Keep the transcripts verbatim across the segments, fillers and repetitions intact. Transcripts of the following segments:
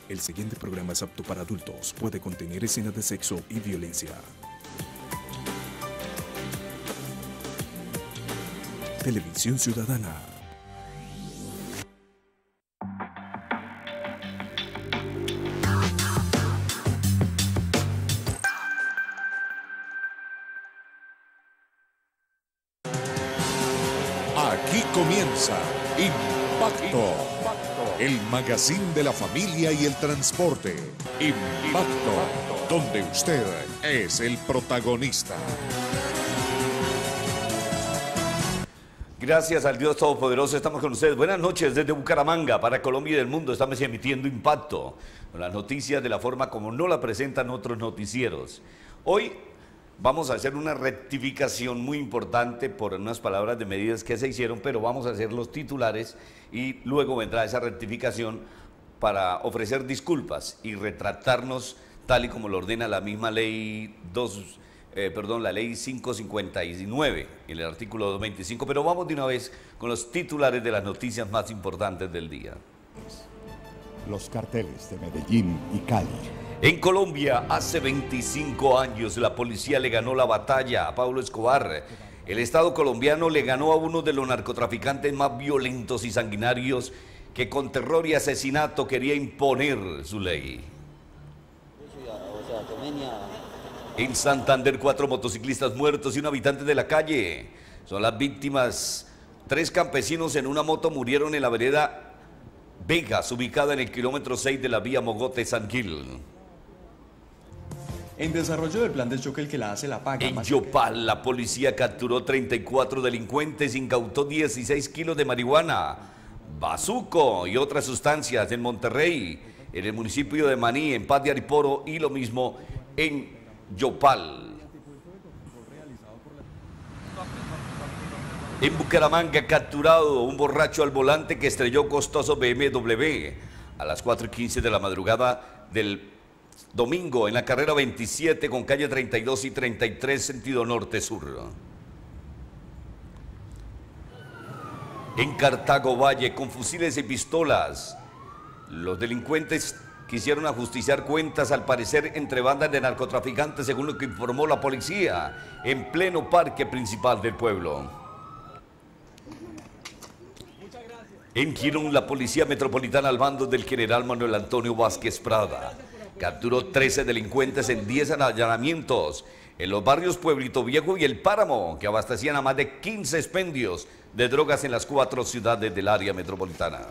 El siguiente programa es apto para adultos. Puede contener escenas de sexo y violencia. Televisión Ciudadana. Aquí comienza Impacto, el magazine de la familia y el transporte. Impacto, donde usted es el protagonista. Gracias al Dios Todopoderoso, estamos con ustedes. Buenas noches desde Bucaramanga, para Colombia y el mundo. Estamos emitiendo Impacto, las noticias de la forma como no la presentan otros noticieros. Hoy vamos a hacer una rectificación muy importante por unas palabras de medidas que se hicieron, pero vamos a hacer los titulares y luego vendrá esa rectificación para ofrecer disculpas y retractarnos tal y como lo ordena la misma ley dos, eh, perdón, la ley quinientos cincuenta y nueve, en el artículo doscientos veinticinco, pero vamos de una vez con los titulares de las noticias más importantes del día. Los carteles de Medellín y Cali. En Colombia, hace veinticinco años, la policía le ganó la batalla a Pablo Escobar. El Estado colombiano le ganó a uno de los narcotraficantes más violentos y sanguinarios que con terror y asesinato quería imponer su ley. En Santander, cuatro motociclistas muertos y un habitante de la calle. Son las víctimas. Tres campesinos en una moto murieron en la vereda Vegas, ubicada en el kilómetro seis de la vía Mogote-San Gil. En desarrollo del plan de choque, el que la hace la paga. En Yopal, la policía capturó treinta y cuatro delincuentes, incautó dieciséis kilos de marihuana, bazuco y otras sustancias. En Monterrey, en el municipio de Maní, en Paz de Ariporo, y lo mismo en Yopal. En Bucaramanga, capturado un borracho al volante que estrelló costoso B M W a las cuatro y quince de la madrugada del domingo en la carrera veintisiete con calle treinta y dos y treinta y tres sentido norte-sur. En Cartago Valle, con fusiles y pistolas, los delincuentes quisieron ajusticiar cuentas, al parecer entre bandas de narcotraficantes, según lo que informó la policía, en pleno parque principal del pueblo. En Girón, la policía metropolitana al mando del general Manuel Antonio Vázquez Prada capturó trece delincuentes en diez allanamientos en los barrios Pueblito Viejo y El Páramo, que abastecían a más de quince expendios de drogas en las cuatro ciudades del área metropolitana.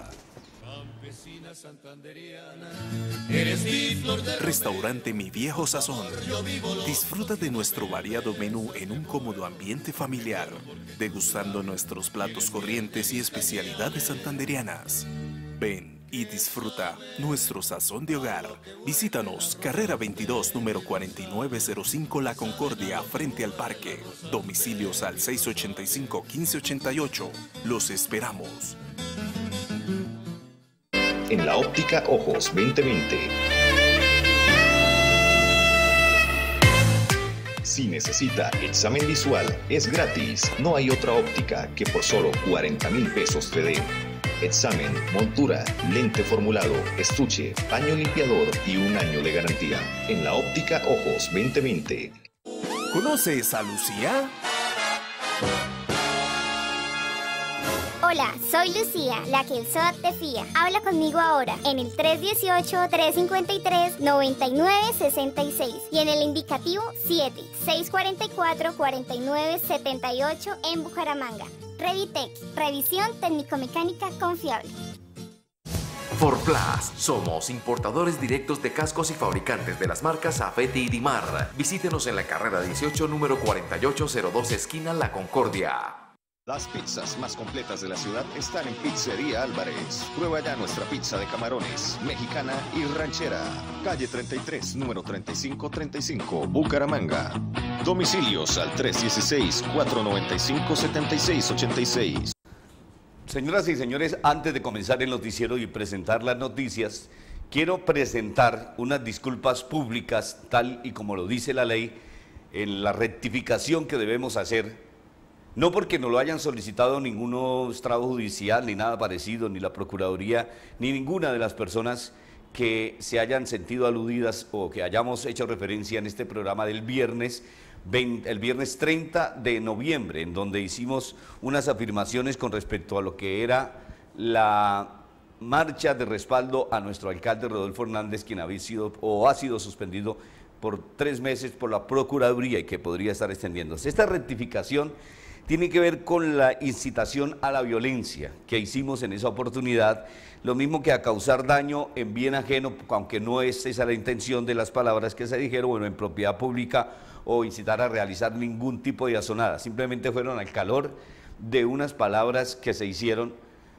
Restaurante Mi Viejo Sazón. Disfruta de nuestro variado menú en un cómodo ambiente familiar, degustando nuestros platos corrientes y especialidades santanderianas. Ven y disfruta nuestro sazón de hogar. Visítanos, carrera veintidós, número cuarenta y nueve cero cinco, La Concordia, frente al parque. Domicilios al seis ochenta y cinco, quince ochenta y ocho. Los esperamos. En la óptica Ojos veinte veinte. Si necesita examen visual, es gratis. No hay otra óptica que por solo cuarenta mil pesos te dé examen, montura, lente formulado, estuche, paño limpiador y un año de garantía. En la óptica Ojos veinte veinte. ¿Conoces a Lucía? Hola, soy Lucía, la que el S O A T te fía. Habla conmigo ahora en el tres uno ocho, tres cinco tres, nueve nueve seis seis y en el indicativo siete, seis cuatro cuatro, cuatro nueve siete ocho en Bucaramanga. Revitec, revisión técnico-mecánica confiable. Forplas, somos importadores directos de cascos y fabricantes de las marcas Afeti y Dimar. Visítenos en la carrera dieciocho, número cuarenta y ocho cero dos, esquina La Concordia. Las pizzas más completas de la ciudad están en Pizzería Álvarez. Prueba ya nuestra pizza de camarones, mexicana y ranchera. Calle treinta y tres, número treinta y cinco treinta y cinco, Bucaramanga. Domicilios al tres uno seis, cuatro nueve cinco, siete seis ocho seis. Señoras y señores, antes de comenzar el noticiero y presentar las noticias, quiero presentar unas disculpas públicas, tal y como lo dice la ley, en la rectificación que debemos hacer. No porque no lo hayan solicitado ningún estrado judicial, ni nada parecido, ni la Procuraduría, ni ninguna de las personas que se hayan sentido aludidas o que hayamos hecho referencia en este programa del viernes, veinte, el viernes treinta de noviembre, en donde hicimos unas afirmaciones con respecto a lo que era la marcha de respaldo a nuestro alcalde Rodolfo Hernández, quien había sido o ha sido suspendido por tres meses por la Procuraduría y que podría estar extendiéndose. Esta rectificación tiene que ver con la incitación a la violencia que hicimos en esa oportunidad, lo mismo que a causar daño en bien ajeno, aunque no es esa la intención de las palabras que se dijeron, bueno, en propiedad pública o incitar a realizar ningún tipo de asonada, simplemente fueron al calor de unas palabras que se hicieron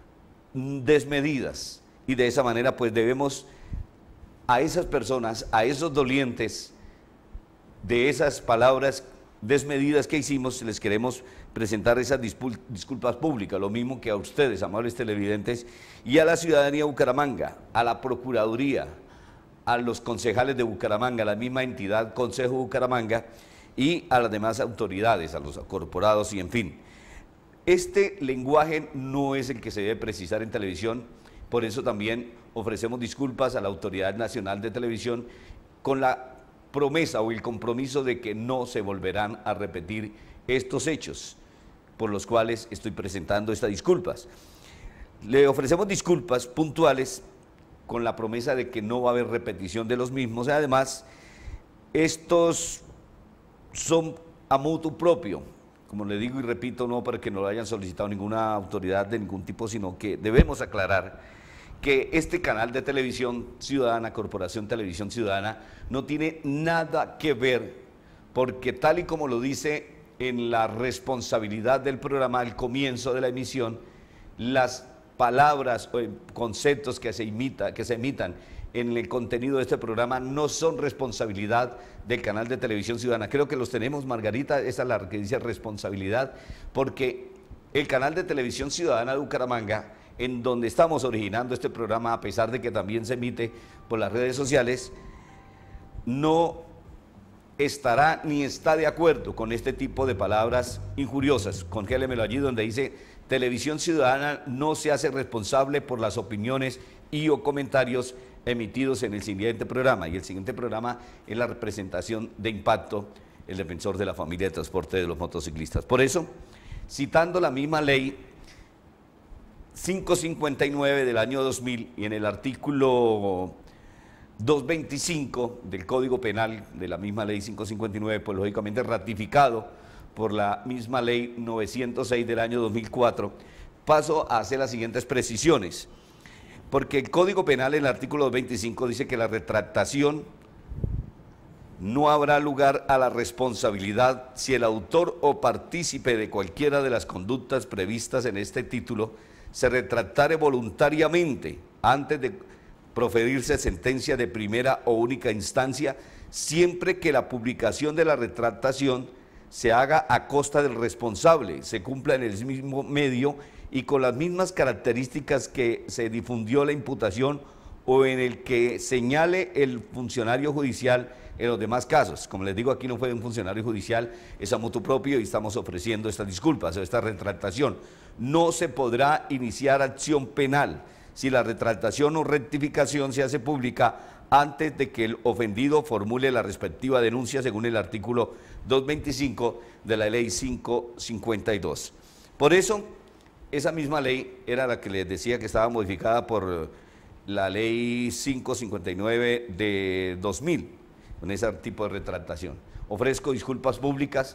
desmedidas y de esa manera pues debemos a esas personas, a esos dolientes de esas palabras desmedidas que hicimos, les queremos presentar esas disculpas públicas, lo mismo que a ustedes, amables televidentes, y a la ciudadanía de Bucaramanga, a la Procuraduría, a los concejales de Bucaramanga, a la misma entidad Consejo Bucaramanga y a las demás autoridades, a los corporados y en fin. Este lenguaje no es el que se debe precisar en televisión, por eso también ofrecemos disculpas a la Autoridad Nacional de Televisión con la promesa o el compromiso de que no se volverán a repetir estos hechos por los cuales estoy presentando estas disculpas. Le ofrecemos disculpas puntuales con la promesa de que no va a haber repetición de los mismos. Además, estos son a mutuo propio, como le digo y repito, no para que no lo hayan solicitado ninguna autoridad de ningún tipo, sino que debemos aclarar que este canal de televisión ciudadana, Corporación Televisión Ciudadana, no tiene nada que ver, porque tal y como lo dice en la responsabilidad del programa al comienzo de la emisión, las palabras o conceptos que se, imita, que se emitan en el contenido de este programa no son responsabilidad del canal de Televisión Ciudadana. Creo que los tenemos, Margarita, esa es la que dice responsabilidad, porque el canal de Televisión Ciudadana de Bucaramanga, en donde estamos originando este programa, a pesar de que también se emite por las redes sociales, no estará ni está de acuerdo con este tipo de palabras injuriosas. Congélemelo allí donde dice: Televisión Ciudadana no se hace responsable por las opiniones y o comentarios emitidos en el siguiente programa. Y el siguiente programa es la representación de Impacto, el defensor de la familia de transporte de los motociclistas. Por eso, citando la misma ley quinientos cincuenta y nueve del año dos mil y en el artículo doscientos veinticinco del Código Penal de la misma ley quinientos cincuenta y nueve, pues lógicamente ratificado por la misma ley novecientos seis del año dos mil cuatro, paso a hacer las siguientes precisiones, porque el Código Penal en el artículo doscientos veinticinco dice que la retractación no habrá lugar a la responsabilidad si el autor o partícipe de cualquiera de las conductas previstas en este título se retractare voluntariamente antes de proferirse sentencia de primera o única instancia, siempre que la publicación de la retractación se haga a costa del responsable, se cumpla en el mismo medio y con las mismas características que se difundió la imputación o en el que señale el funcionario judicial en los demás casos. Como les digo, aquí no fue un funcionario judicial, es a motu propio y estamos ofreciendo estas disculpas o esta retractación. No se podrá iniciar acción penal si la retractación o rectificación se hace pública antes de que el ofendido formule la respectiva denuncia según el artículo doscientos veinticinco de la ley quinientos cincuenta y dos. Por eso, esa misma ley era la que les decía que estaba modificada por la ley quinientos cincuenta y nueve de dos mil, con ese tipo de retractación. Ofrezco disculpas públicas,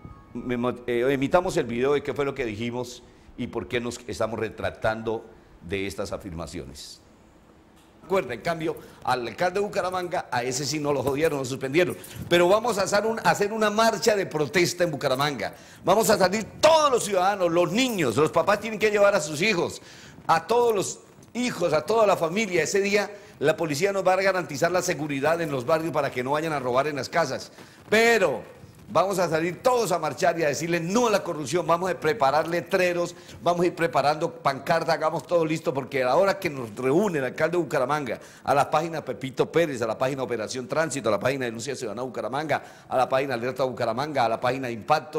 emitamos el video de qué fue lo que dijimos y por qué nos estamos retractando de estas afirmaciones. Recuerda, en cambio, al alcalde de Bucaramanga, a ese sí no lo jodieron, lo suspendieron. Pero vamos a hacer, un, a hacer una marcha de protesta en Bucaramanga. Vamos a salir todos los ciudadanos, los niños, los papás tienen que llevar a sus hijos, a todos los hijos, a toda la familia. Ese día la policía nos va a garantizar la seguridad en los barrios para que no vayan a robar en las casas. Pero vamos a salir todos a marchar y a decirle no a la corrupción, vamos a preparar letreros, vamos a ir preparando pancartas, hagamos todo listo, porque a la hora que nos reúne el alcalde de Bucaramanga, a la página Pepito Pérez, a la página Operación Tránsito, a la página Denuncia Ciudadana Bucaramanga, a la página Alerta Bucaramanga, a la página Impacto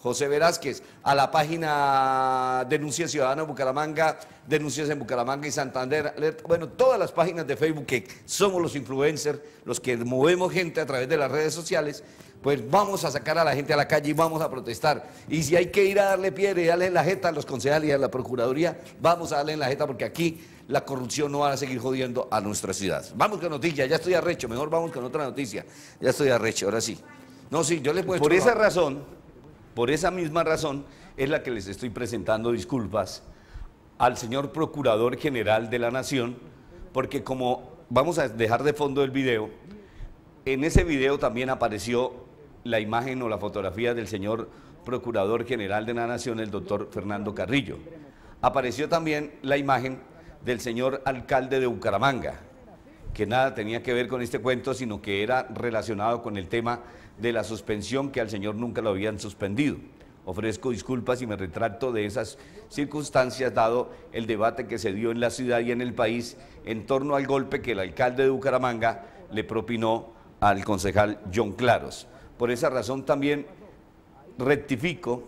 José Velázquez, a la página Denuncia Ciudadana Bucaramanga, Denuncias en Bucaramanga y Santander, bueno, todas las páginas de Facebook que somos los influencers, los que movemos gente a través de las redes sociales, pues vamos a sacar a la gente a la calle y vamos a protestar. Y si hay que ir a darle piedra y darle en la jeta a los concejales y a la Procuraduría, vamos a darle en la jeta porque aquí la corrupción no va a seguir jodiendo a nuestra ciudad. Vamos con noticias, ya estoy arrecho, mejor vamos con otra noticia. Ya estoy arrecho, ahora sí. No, sí, yo les puedo... Por esa razón, por esa misma razón, es la que les estoy presentando disculpas al señor Procurador General de la Nación, porque como vamos a dejar de fondo el video, en ese video también apareció la imagen o la fotografía del señor Procurador General de la Nación, el doctor Fernando Carrillo. Apareció también la imagen del señor alcalde de Bucaramanga, que nada tenía que ver con este cuento, sino que era relacionado con el tema de la suspensión, que al señor nunca lo habían suspendido. Ofrezco disculpas y me retracto de esas circunstancias, dado el debate que se dio en la ciudad y en el país en torno al golpe que el alcalde de Bucaramanga le propinó al concejal John Claros. Por esa razón también rectifico,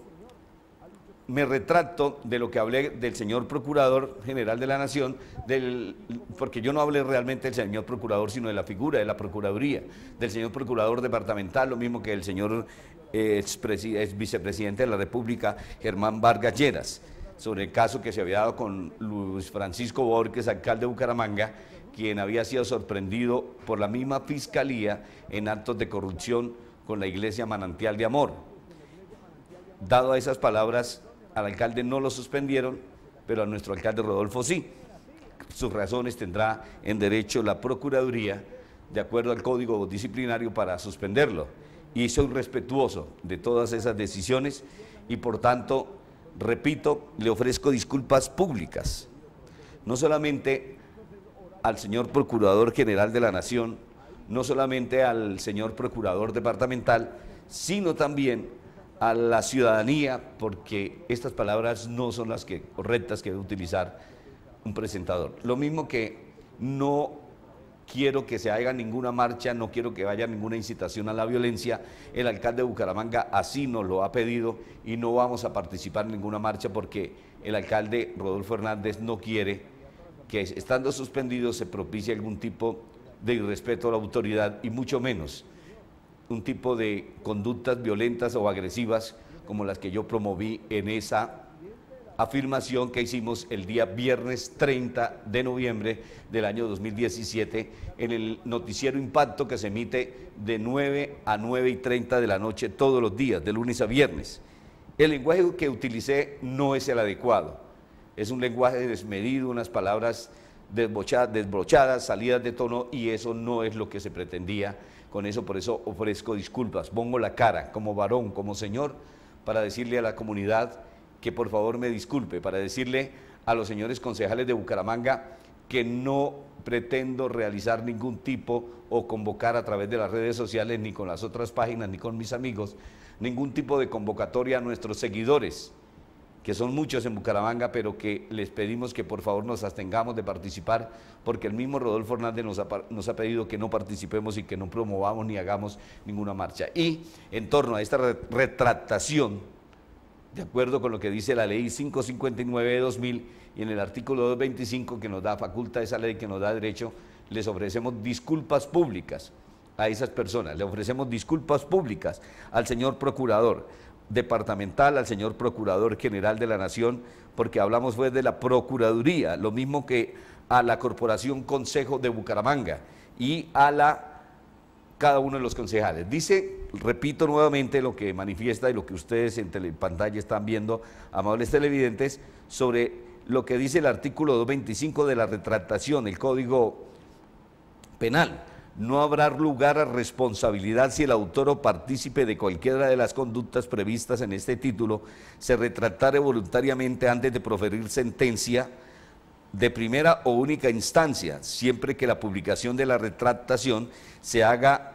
me retracto de lo que hablé del señor Procurador General de la Nación, del, porque yo no hablé realmente del señor Procurador, sino de la figura de la Procuraduría, del señor Procurador Departamental, lo mismo que el señor eh, ex, ex vicepresidente de la República, Germán Vargas Lleras, sobre el caso que se había dado con Luis Francisco Borges, alcalde de Bucaramanga, quien había sido sorprendido por la misma Fiscalía en actos de corrupción con la Iglesia Manantial de Amor. Dado a esas palabras, al alcalde no lo suspendieron, pero a nuestro alcalde Rodolfo sí. Sus razones tendrá en derecho la Procuraduría, de acuerdo al Código Disciplinario, para suspenderlo. Y soy respetuoso de todas esas decisiones y, por tanto, repito, le ofrezco disculpas públicas, no solamente al señor Procurador General de la Nación, no solamente al señor Procurador Departamental, sino también a la ciudadanía, porque estas palabras no son las que, correctas que debe utilizar un presentador. Lo mismo que no quiero que se haga ninguna marcha, no quiero que vaya ninguna incitación a la violencia. El alcalde de Bucaramanga así nos lo ha pedido y no vamos a participar en ninguna marcha porque el alcalde Rodolfo Hernández no quiere que, estando suspendido, se propicie algún tipo de irrespeto a la autoridad y mucho menos un tipo de conductas violentas o agresivas como las que yo promoví en esa afirmación que hicimos el día viernes treinta de noviembre del año dos mil diecisiete en el noticiero Impacto, que se emite de nueve a nueve y treinta de la noche todos los días, de lunes a viernes. El lenguaje que utilicé no es el adecuado, es un lenguaje desmedido, unas palabras desbochadas, desbrochadas, salidas de tono, y eso no es lo que se pretendía con eso. Por eso ofrezco disculpas, pongo la cara como varón, como señor, para decirle a la comunidad que por favor me disculpe, para decirle a los señores concejales de Bucaramanga que no pretendo realizar ningún tipo o convocar a través de las redes sociales, ni con las otras páginas, ni con mis amigos, ningún tipo de convocatoria a nuestros seguidores, que son muchos en Bucaramanga, pero que les pedimos que por favor nos abstengamos de participar, porque el mismo Rodolfo Hernández nos ha, nos ha pedido que no participemos y que no promovamos ni hagamos ninguna marcha. Y en torno a esta retractación, de acuerdo con lo que dice la ley quinientos cincuenta y nueve de dos mil y en el artículo doscientos veinticinco que nos da facultad, esa ley que nos da derecho, les ofrecemos disculpas públicas a esas personas, le ofrecemos disculpas públicas al señor Procurador Departamental, al señor Procurador General de la Nación, porque hablamos fue de la Procuraduría, lo mismo que a la Corporación Consejo de Bucaramanga y a la cada uno de los concejales. Dice, repito nuevamente lo que manifiesta y lo que ustedes en tele, pantalla están viendo, amables televidentes, sobre lo que dice el artículo doscientos veinticinco de la retractación, el Código Penal. No habrá lugar a responsabilidad si el autor o partícipe de cualquiera de las conductas previstas en este título se retractare voluntariamente antes de proferir sentencia de primera o única instancia, siempre que la publicación de la retractación se haga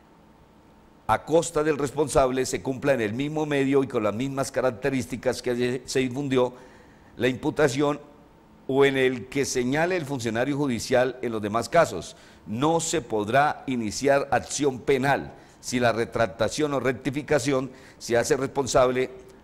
a costa del responsable, se cumpla en el mismo medio y con las mismas características que se difundió la imputación o en el que señale el funcionario judicial en los demás casos. No se podrá iniciar acción penal si la retractación o rectificación se hace responsable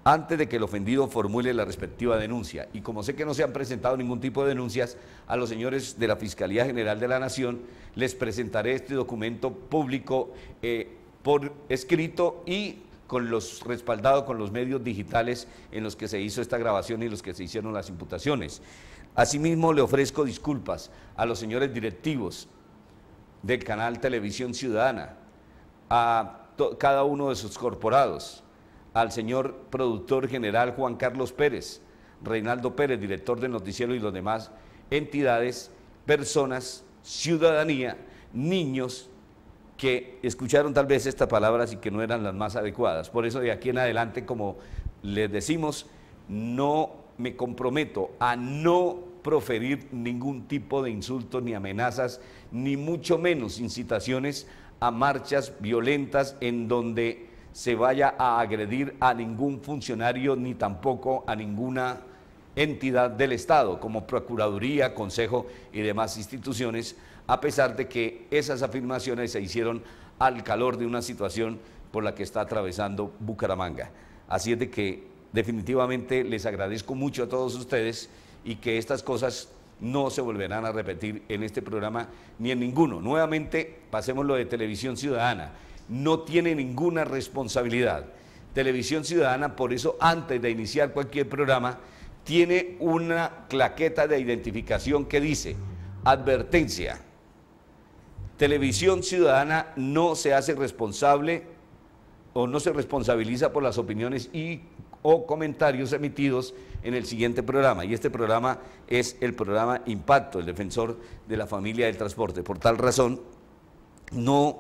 antes de que el ofendido formule la respectiva denuncia. Y como sé que no se han presentado ningún tipo de denuncias, a los señores de la Fiscalía General de la Nación les presentaré este documento público eh, por escrito y con los respaldado con los medios digitales en los que se hizo esta grabación y los que se hicieron las imputaciones. Asimismo, le ofrezco disculpas a los señores directivos del canal Televisión Ciudadana, a cada uno de sus corporados, al señor productor general Juan Carlos Pérez, Reinaldo Pérez, director del noticiero, y los demás entidades, personas, ciudadanía, niños que escucharon tal vez estas palabras y que no eran las más adecuadas. Por eso de aquí en adelante, como les decimos, no me comprometo a no proferir ningún tipo de insultos ni amenazas, ni mucho menos incitaciones a marchas violentas en donde se vaya a agredir a ningún funcionario ni tampoco a ninguna entidad del Estado, como Procuraduría, Consejo y demás instituciones, a pesar de que esas afirmaciones se hicieron al calor de una situación por la que está atravesando Bucaramanga. Así es de que definitivamente les agradezco mucho a todos ustedes y que estas cosas no se volverán a repetir en este programa ni en ninguno. Nuevamente, pasemos lo de Televisión Ciudadana. No tiene ninguna responsabilidad. Televisión Ciudadana, por eso, antes de iniciar cualquier programa, tiene una claqueta de identificación que dice: advertencia, Televisión Ciudadana no se hace responsable o no se responsabiliza por las opiniones y o comentarios emitidos en el siguiente programa, y este programa es el programa Impacto, el defensor de la familia del transporte. Por tal razón, no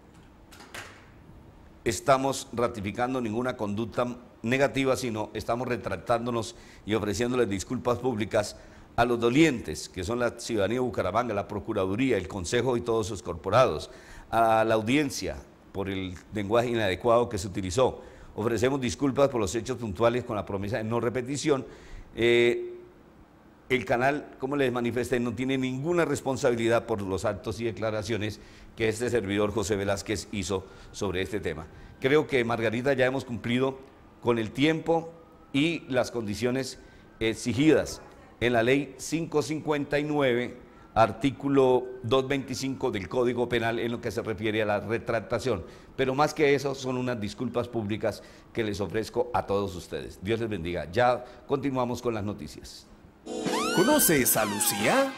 estamos ratificando ninguna conducta negativa, sino estamos retractándonos y ofreciéndoles disculpas públicas a los dolientes, que son la ciudadanía de Bucaramanga, la Procuraduría, el Consejo y todos sus corporados, a la audiencia por el lenguaje inadecuado que se utilizó. Ofrecemos disculpas por los hechos puntuales con la promesa de no repetición. Eh, el canal, como les manifesté, no tiene ninguna responsabilidad por los actos y declaraciones que este servidor José Velázquez hizo sobre este tema. Creo que, Margarita, ya hemos cumplido con el tiempo y las condiciones exigidas en la ley quinientos cincuenta y nueve, artículo doscientos veinticinco del Código Penal, en lo que se refiere a la retractación. Pero más que eso, son unas disculpas públicas que les ofrezco a todos ustedes. Dios les bendiga. Ya continuamos con las noticias. ¿Conoces a Lucía?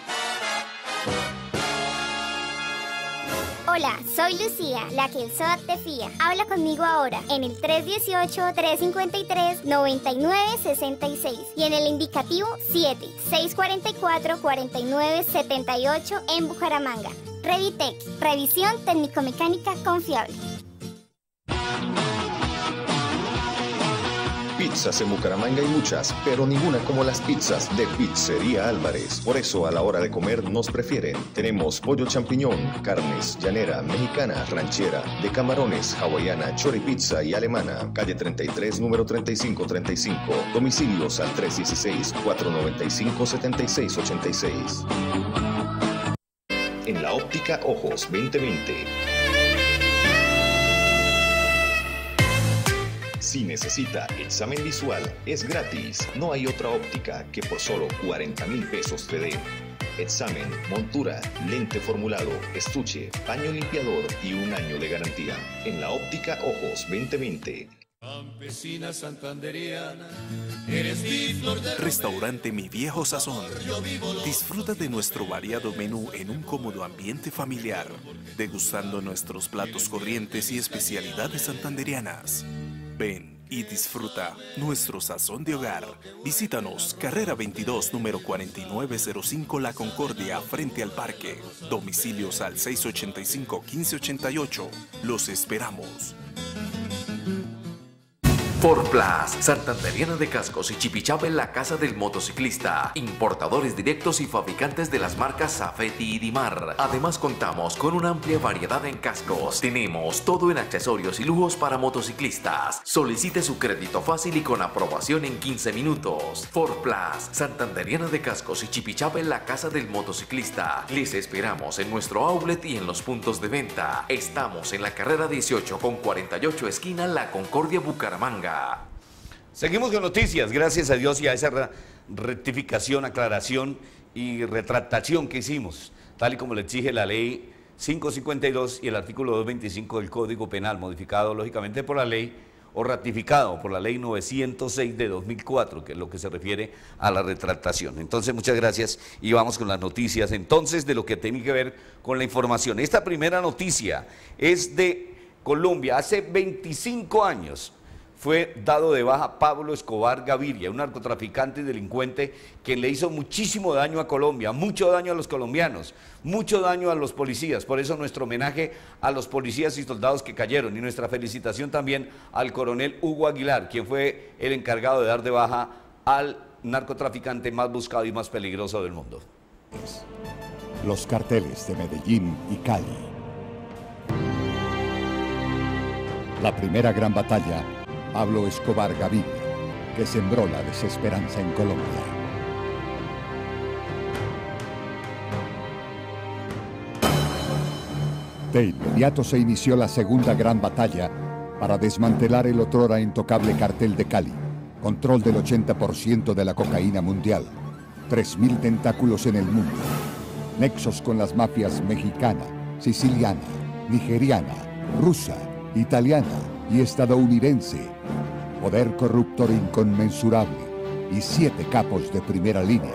Hola, soy Lucía, la que el S O A T te fía. Habla conmigo ahora en el tres uno ocho, tres cinco tres, nueve nueve seis seis y en el indicativo siete, seis cuatro cuatro, cuatro nueve siete ocho en Bucaramanga. Revitec, revisión técnico-mecánica confiable. Pizzas en Bucaramanga hay muchas, pero ninguna como las pizzas de Pizzería Álvarez. Por eso a la hora de comer nos prefieren. Tenemos pollo champiñón, carnes, llanera, mexicana, ranchera, de camarones, hawaiana, choripizza y alemana. Calle treinta y tres, número treinta y cinco treinta y cinco. Domicilios al tres uno seis, cuatro nueve cinco, siete seis ocho seis. En la óptica Ojos veinte veinte. Si necesita examen visual, es gratis. No hay otra óptica que por solo cuarenta mil pesos te dé examen, montura, lente formulado, estuche, paño limpiador y un año de garantía. En la óptica Ojos veinte veinte. Campesina santanderiana, eres mi flor de Restaurante Mi Viejo Sazón. Disfruta de nuestro variado menú en un cómodo ambiente familiar, degustando nuestros platos corrientes y especialidades santanderianas. Ven y disfruta nuestro sazón de hogar. Visítanos, carrera veintidós, número cuarenta y nueve cero cinco La Concordia, frente al parque. Domicilios al seis ocho cinco, uno cinco ocho ocho. Los esperamos. Ford Plus, Santanderiana de Cascos y Chipichapa en la casa del motociclista. Importadores directos y fabricantes de las marcas Safety y Dimar. Además contamos con una amplia variedad en cascos. Tenemos todo en accesorios y lujos para motociclistas. Solicite su crédito fácil y con aprobación en quince minutos. Ford Plus, Santanderiana de Cascos y Chipichapa en la casa del motociclista. Les esperamos en nuestro outlet y en los puntos de venta. Estamos en la carrera dieciocho con cuarenta y ocho, esquina La Concordia, Bucaramanga. Seguimos con noticias, gracias a Dios y a esa rectificación, aclaración y retractación que hicimos, tal y como le exige la ley quinientos cincuenta y dos y el artículo doscientos veinticinco del Código Penal, modificado lógicamente por la ley o ratificado por la ley novecientos seis de dos mil cuatro, que es lo que se refiere a la retractación. Entonces, muchas gracias y vamos con las noticias entonces de lo que tiene que ver con la información. Esta primera noticia es de Colombia. Hace veinticinco años fue dado de baja Pablo Escobar Gaviria, un narcotraficante y delincuente que le hizo muchísimo daño a Colombia, mucho daño a los colombianos, mucho daño a los policías. Por eso nuestro homenaje a los policías y soldados que cayeron y nuestra felicitación también al coronel Hugo Aguilar, quien fue el encargado de dar de baja al narcotraficante más buscado y más peligroso del mundo. Los carteles de Medellín y Cali. La primera gran batalla, Pablo Escobar Gaviria, que sembró la desesperanza en Colombia. De inmediato se inició la segunda gran batalla para desmantelar el otrora intocable cartel de Cali, control del ochenta por ciento de la cocaína mundial, tres mil tentáculos en el mundo, nexos con las mafias mexicana, siciliana, nigeriana, rusa, italiana y estadounidense, poder corruptor inconmensurable y siete capos de primera línea.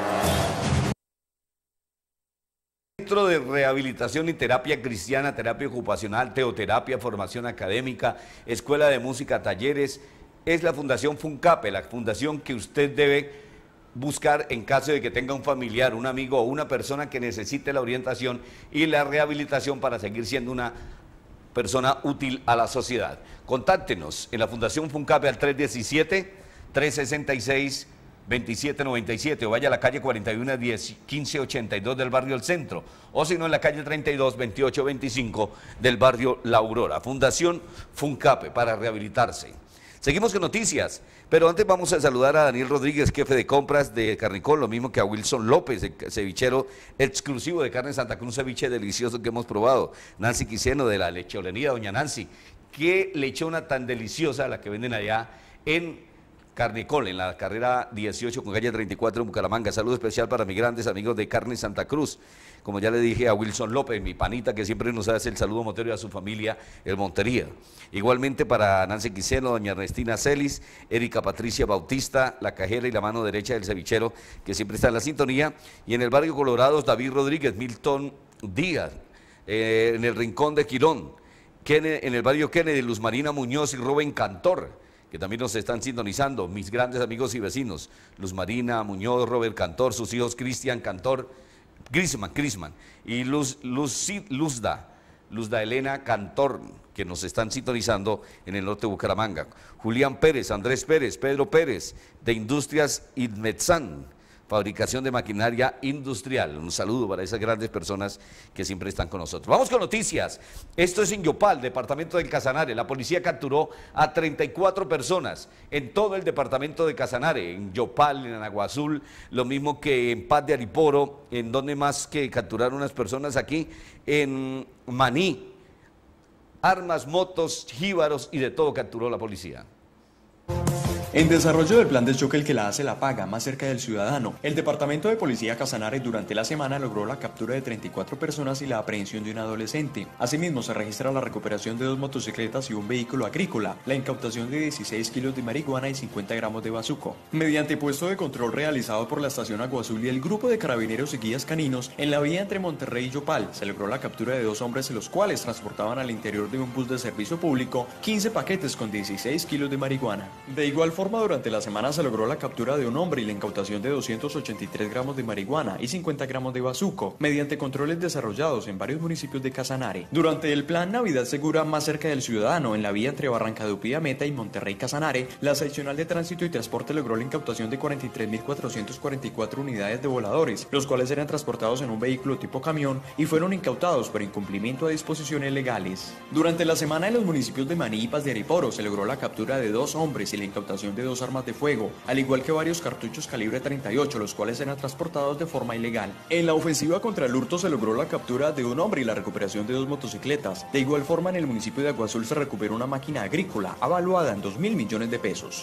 Centro de Rehabilitación y Terapia Cristiana, Terapia Ocupacional, Teoterapia, Formación Académica, Escuela de Música, Talleres, es la Fundación FUNCAPE, la fundación que usted debe buscar en caso de que tenga un familiar, un amigo o una persona que necesite la orientación y la rehabilitación para seguir siendo una persona útil a la sociedad. Contáctenos en la Fundación FUNCAPE al tres diecisiete, tres sesenta y seis, veintisiete noventa y siete o vaya a la calle cuarenta y uno, quince ochenta y dos del barrio El Centro, o si no en la calle treinta y dos, veintiocho veinticinco del barrio La Aurora. Fundación FUNCAPE para rehabilitarse. Seguimos con noticias, pero antes vamos a saludar a Daniel Rodríguez, jefe de compras de Carnicol, lo mismo que a Wilson López, el cevichero exclusivo de carne Santa Cruz, ceviche delicioso que hemos probado. Nancy Quiseno de la lecholería, doña Nancy, qué lechona tan deliciosa la que venden allá en Carnicol, en la carrera dieciocho con calle treinta y cuatro en Bucaramanga. Saludo especial para mis grandes amigos de Carne Santa Cruz. Como ya le dije a Wilson López, mi panita que siempre nos hace el saludo Montero y a su familia, el Montería. Igualmente para Nancy Quiseno, doña Ernestina Celis, Erika Patricia Bautista, la cajera y la mano derecha del cevichero, que siempre está en la sintonía. Y en el barrio Colorados, David Rodríguez, Milton Díaz, eh, en el Rincón de Quirón, Kennedy, en el barrio Kennedy, Luz Marina Muñoz y Rubén Cantor, que también nos están sintonizando, mis grandes amigos y vecinos, Luz Marina Muñoz, Robert Cantor, sus hijos Cristian Cantor, Grisman, Grisman y Luz, Luz, Luzda, Luzda Elena Cantor, que nos están sintonizando en el norte de Bucaramanga, Julián Pérez, Andrés Pérez, Pedro Pérez, de Industrias Idmetsan, fabricación de maquinaria industrial. Un saludo para esas grandes personas que siempre están con nosotros. Vamos con noticias. Esto es en Yopal, departamento del Casanare. La policía capturó a treinta y cuatro personas en todo el departamento de Casanare, en Yopal, en Aguazul, lo mismo que en Paz de Ariporo, en donde más que capturaron unas personas aquí, en Maní. Armas, motos, jíbaros y de todo capturó la policía. En desarrollo del plan de choque El que la hace la paga, más cerca del ciudadano, el Departamento de Policía Casanare durante la semana logró la captura de treinta y cuatro personas y la aprehensión de un adolescente. Asimismo, se registra la recuperación de dos motocicletas y un vehículo agrícola, la incautación de dieciséis kilos de marihuana y cincuenta gramos de bazuco. Mediante puesto de control realizado por la estación Aguazul y el grupo de carabineros y guías caninos en la vía entre Monterrey y Yopal, se logró la captura de dos hombres los cuales transportaban al interior de un bus de servicio público quince paquetes con dieciséis kilos de marihuana. De igual forma, durante la semana se logró la captura de un hombre y la incautación de doscientos ochenta y tres gramos de marihuana y cincuenta gramos de bazuco, mediante controles desarrollados en varios municipios de Casanare. Durante el plan Navidad Segura más cerca del ciudadano, en la vía entre Barranca de Upía Meta y Monterrey Casanare, la seccional de tránsito y transporte logró la incautación de cuarenta y tres mil cuatrocientas cuarenta y cuatro unidades de voladores, los cuales eran transportados en un vehículo tipo camión y fueron incautados por incumplimiento de disposiciones legales. Durante la semana en los municipios de Maní y Paz de Ariporo se logró la captura de dos hombres y la incautación de dos armas de fuego, al igual que varios cartuchos calibre treinta y ocho, los cuales eran transportados de forma ilegal. En la ofensiva contra el hurto se logró la captura de un hombre y la recuperación de dos motocicletas. De igual forma, en el municipio de Aguazul se recuperó una máquina agrícola, avaluada en dos mil millones de pesos.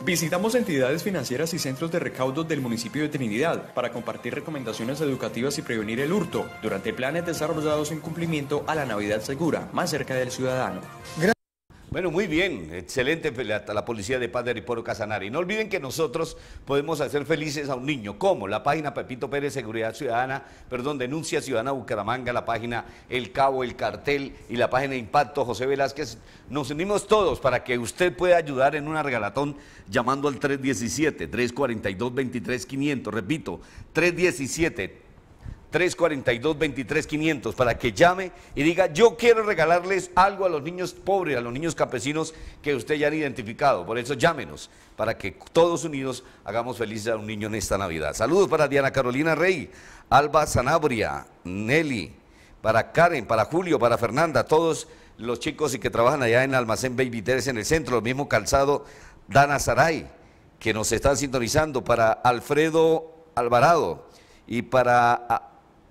Visitamos entidades financieras y centros de recaudo del municipio de Trinidad para compartir recomendaciones educativas y prevenir el hurto durante planes desarrollados en cumplimiento a la Navidad Segura, más cerca del ciudadano. Bueno, muy bien, excelente la, la Policía de Paz de Ariporo Casanare. Y no olviden que nosotros podemos hacer felices a un niño. ¿Cómo? La página Pepito Pérez Seguridad Ciudadana, perdón, Denuncia Ciudadana Bucaramanga, la página El Cabo, El Cartel y la página Impacto José Velázquez. Nos unimos todos para que usted pueda ayudar en una regalatón llamando al tres diecisiete, tres cuarenta y dos, veintitrés quinientos. Repito, tres diecisiete, tres cuarenta y dos, veintitrés quinientos, para que llame y diga: yo quiero regalarles algo a los niños pobres, a los niños campesinos que usted ya han identificado. Por eso llámenos, para que todos unidos hagamos felices a un niño en esta Navidad. Saludos para Diana Carolina Rey, Alba Sanabria, Nelly, para Karen, para Julio, para Fernanda, todos los chicos y que trabajan allá en el almacén Baby Teres en el centro, el mismo calzado Dana Saray, que nos están sintonizando, para Alfredo Alvarado y para...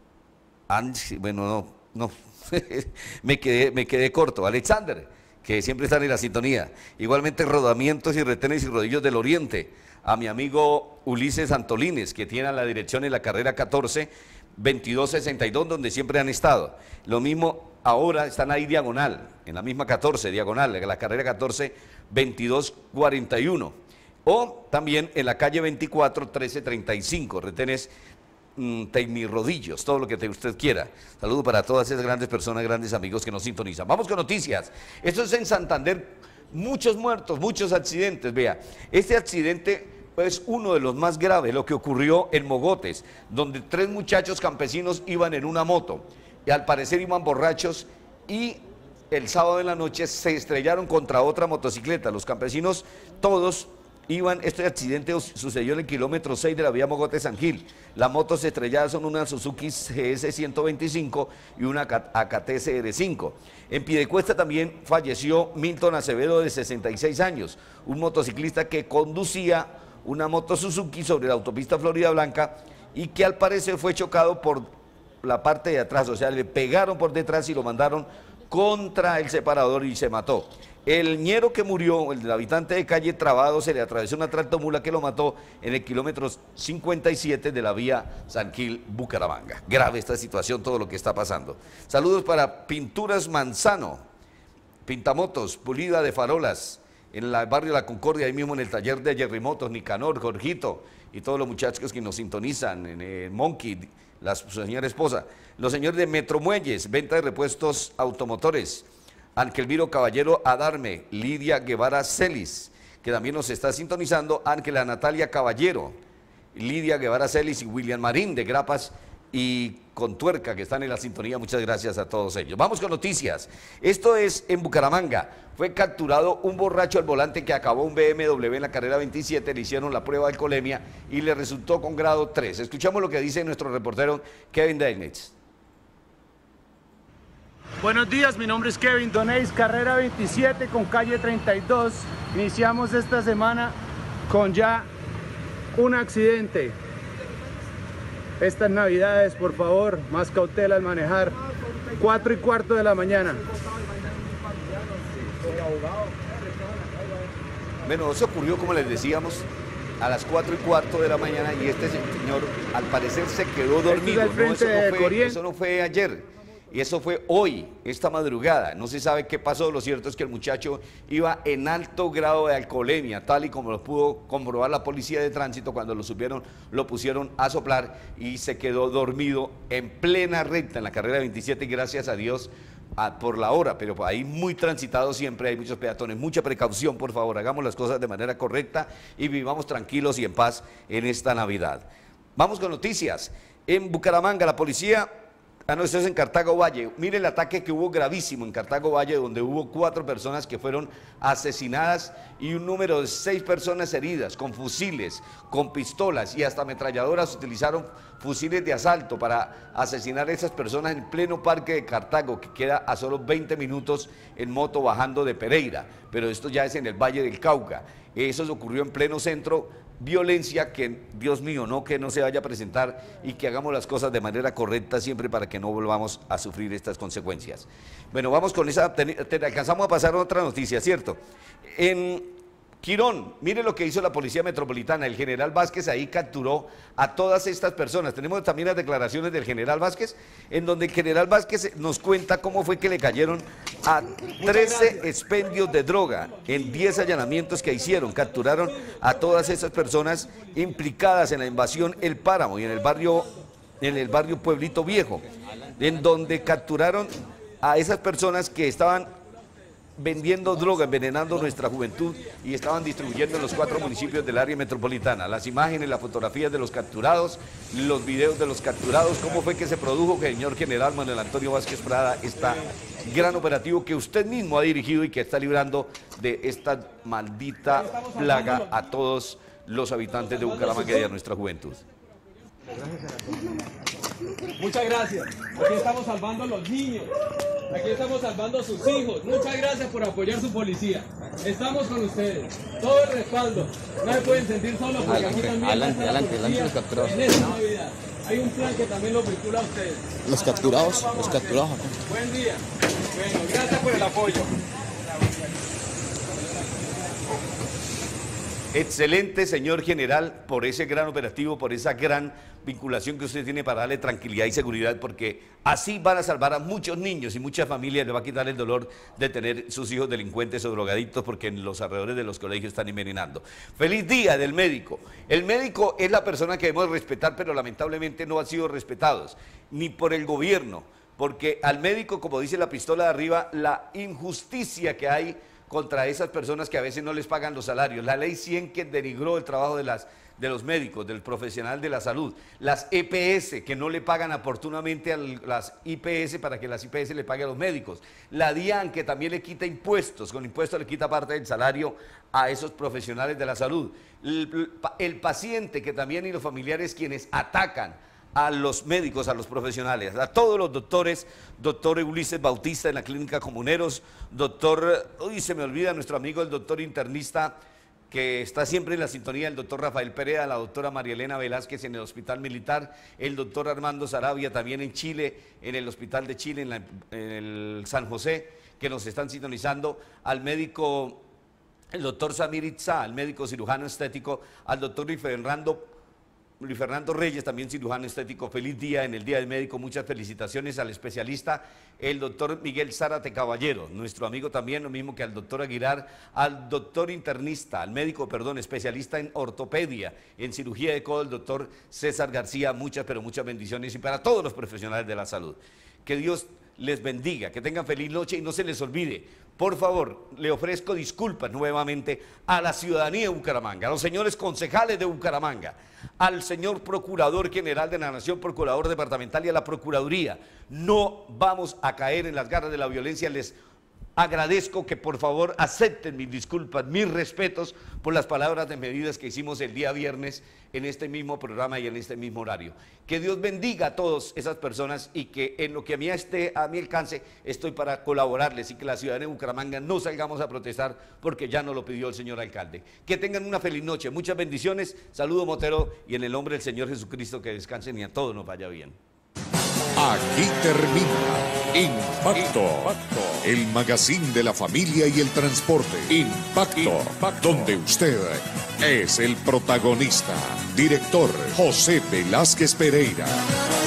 Bueno, no, no, me, quedé, me quedé corto. Alexander, que siempre están en la sintonía. Igualmente Rodamientos y Retenes y Rodillos del Oriente. A mi amigo Ulises Antolines, que tiene la dirección en la carrera catorce, veintidós sesenta y dos, donde siempre han estado. Lo mismo ahora están ahí diagonal, en la misma catorce, diagonal, en la carrera catorce, veintidós cuarenta y uno. O también en la calle veinticuatro, trece treinta y cinco, Retenes Tecnirodillos, todo lo que te, usted quiera. Saludo para todas esas grandes personas, grandes amigos que nos sintonizan. Vamos con noticias. Esto es en Santander, muchos muertos, muchos accidentes. Vea, este accidente es uno de los más graves, lo que ocurrió en Mogotes, donde tres muchachos campesinos iban en una moto y al parecer iban borrachos y el sábado en la noche se estrellaron contra otra motocicleta. Los campesinos todos iban, este accidente sucedió en el kilómetro seis de la vía Mogotes-San Gil. Las motos estrelladas son una Suzuki G S ciento veinticinco y una A K T C R cinco. En Piedecuesta también falleció Milton Acevedo, de sesenta y seis años, un motociclista que conducía una moto Suzuki sobre la autopista Florida Blanca y que al parecer fue chocado por la parte de atrás, o sea, le pegaron por detrás y lo mandaron contra el separador y se mató. El ñero que murió, el habitante de calle Trabado, se le atravesó una tractomula que lo mató en el kilómetro cincuenta y siete de la vía San Gil, Bucaramanga. Grave esta situación, todo lo que está pasando. Saludos para Pinturas Manzano, Pintamotos, pulida de farolas, en el barrio La Concordia, ahí mismo en el taller de Jerry Motos, Nicanor, Jorgito y todos los muchachos que nos sintonizan, en el Monkey, la, su señora esposa, los señores de Metromuelles, venta de repuestos automotores, Ángel Viro Caballero Adarme, Lidia Guevara Celis, que también nos está sintonizando, Ángela Natalia Caballero, Lidia Guevara Celis y William Marín de Grapas y Contuerca, que están en la sintonía. Muchas gracias a todos ellos. Vamos con noticias. Esto es en Bucaramanga. Fue capturado un borracho al volante que acabó un B M W en la carrera veintisiete, le hicieron la prueba de alcoholemia y le resultó con grado tres. Escuchamos lo que dice nuestro reportero Kevin Dainitz. Buenos días, mi nombre es Kevin Doneis, carrera veintisiete con calle treinta y dos. Iniciamos esta semana con ya un accidente. Estas navidades, por favor, más cautela al manejar. Cuatro y cuarto de la mañana. Bueno, eso ocurrió, como les decíamos, a las cuatro y cuarto de la mañana y este señor al parecer se quedó dormido. Este es el no, eso, no de fue, eso no fue ayer. Y eso fue hoy, esta madrugada. No se sabe qué pasó. Lo cierto es que el muchacho iba en alto grado de alcoholemia, tal y como lo pudo comprobar la policía de tránsito. Cuando lo supieron, lo pusieron a soplar y se quedó dormido en plena recta en la carrera veintisiete, y gracias a Dios a, por la hora, pero ahí muy transitado siempre, hay muchos peatones. Mucha precaución, por favor, hagamos las cosas de manera correcta y vivamos tranquilos y en paz en esta Navidad. Vamos con noticias. En Bucaramanga, la policía... Ah, no, esto es en Cartago Valle. Mire el ataque que hubo gravísimo en Cartago Valle, donde hubo cuatro personas que fueron asesinadas y un número de seis personas heridas, con fusiles, con pistolas y hasta ametralladoras. Utilizaron fusiles de asalto para asesinar a esas personas en pleno parque de Cartago, que queda a solo veinte minutos en moto bajando de Pereira. Pero esto ya es en el Valle del Cauca. Eso ocurrió en pleno centro. Violencia que, Dios mío, no que no se vaya a presentar y que hagamos las cosas de manera correcta siempre para que no volvamos a sufrir estas consecuencias. Bueno, vamos con esa, te, te alcanzamos a pasar otra noticia, ¿cierto? En Quirón, mire lo que hizo la Policía Metropolitana. El general Vázquez ahí capturó a todas estas personas. Tenemos también las declaraciones del general Vázquez, en donde el general Vázquez nos cuenta cómo fue que le cayeron a trece expendios de droga en diez allanamientos que hicieron. Capturaron a todas esas personas implicadas en la invasión El Páramo y en el barrio, en el barrio Pueblito Viejo, en donde capturaron a esas personas que estaban vendiendo droga, envenenando nuestra juventud y estaban distribuyendo en los cuatro municipios del área metropolitana. Las imágenes, las fotografías de los capturados, los videos de los capturados, cómo fue que se produjo, que el señor general Manuel Antonio Vázquez Prada, está gran operativo que usted mismo ha dirigido y que está librando de esta maldita plaga a todos los habitantes de Bucaramanga y a nuestra juventud. Muchas gracias. Aquí estamos salvando a los niños. Aquí estamos salvando a sus hijos. Muchas gracias por apoyar su policía. Estamos con ustedes. Todo el respaldo. No se pueden sentir solos porque aquí también adelante, adelante, adelante los capturados. En esta Navidad. Hay un plan que también los vincula a ustedes. Los capturados, los capturados. Buen día. Bueno, gracias por el apoyo. Excelente, señor general, por ese gran operativo, por esa gran vinculación que usted tiene para darle tranquilidad y seguridad, porque así van a salvar a muchos niños y muchas familias, le va a quitar el dolor de tener sus hijos delincuentes o drogadictos porque en los alrededores de los colegios están envenenando. Feliz día del médico. El médico es la persona que debemos respetar, pero lamentablemente no han sido respetados, ni por el gobierno, porque al médico, como dice la pistola de arriba, la injusticia que hay contra esas personas que a veces no les pagan los salarios. La ley cien que denigró el trabajo de, las, de los médicos, del profesional de la salud. Las E P S que no le pagan oportunamente a las I P S para que las I P S le paguen a los médicos. La DIAN que también le quita impuestos, con impuestos le quita parte del salario a esos profesionales de la salud. El, el paciente que también y los familiares quienes atacan a los médicos, a los profesionales, a todos los doctores, doctor Ulises Bautista en la Clínica Comuneros, doctor, uy, se me olvida nuestro amigo el doctor internista que está siempre en la sintonía, el doctor Rafael Perea, la doctora María Elena Velázquez en el Hospital Militar, el doctor Armando Sarabia también en Chile, en el Hospital de Chile, en, la, en el San José, que nos están sintonizando, al médico, el doctor Samir Itzá, al médico cirujano estético, al doctor Luis Fernando Luis Fernando Reyes, también cirujano estético, feliz día en el Día del Médico, muchas felicitaciones al especialista, el doctor Miguel Zárate Caballero, nuestro amigo también, lo mismo que al doctor Aguilar, al doctor internista, al médico, perdón, especialista en ortopedia, en cirugía de codo, el doctor César García, muchas, pero muchas bendiciones y para todos los profesionales de la salud. Que Dios les bendiga, que tengan feliz noche y no se les olvide, por favor, le ofrezco disculpas nuevamente a la ciudadanía de Bucaramanga, a los señores concejales de Bucaramanga, al señor Procurador General de la Nación, Procurador Departamental y a la Procuraduría. No vamos a caer en las garras de la violencia, les agradezco que por favor acepten mis disculpas, mis respetos por las palabras de medidas que hicimos el día viernes en este mismo programa y en este mismo horario. Que Dios bendiga a todas esas personas y que en lo que a mí esté a mi alcance estoy para colaborarles y que la ciudadanía de Bucaramanga no salgamos a protestar porque ya nos lo pidió el señor alcalde. Que tengan una feliz noche, muchas bendiciones, saludo Motero y en el nombre del Señor Jesucristo que descansen y a todos nos vaya bien. Aquí termina Impacto, Impacto, el magazine de la familia y el transporte. Impacto, Impacto, donde usted es el protagonista. Director José Velázquez Pereira.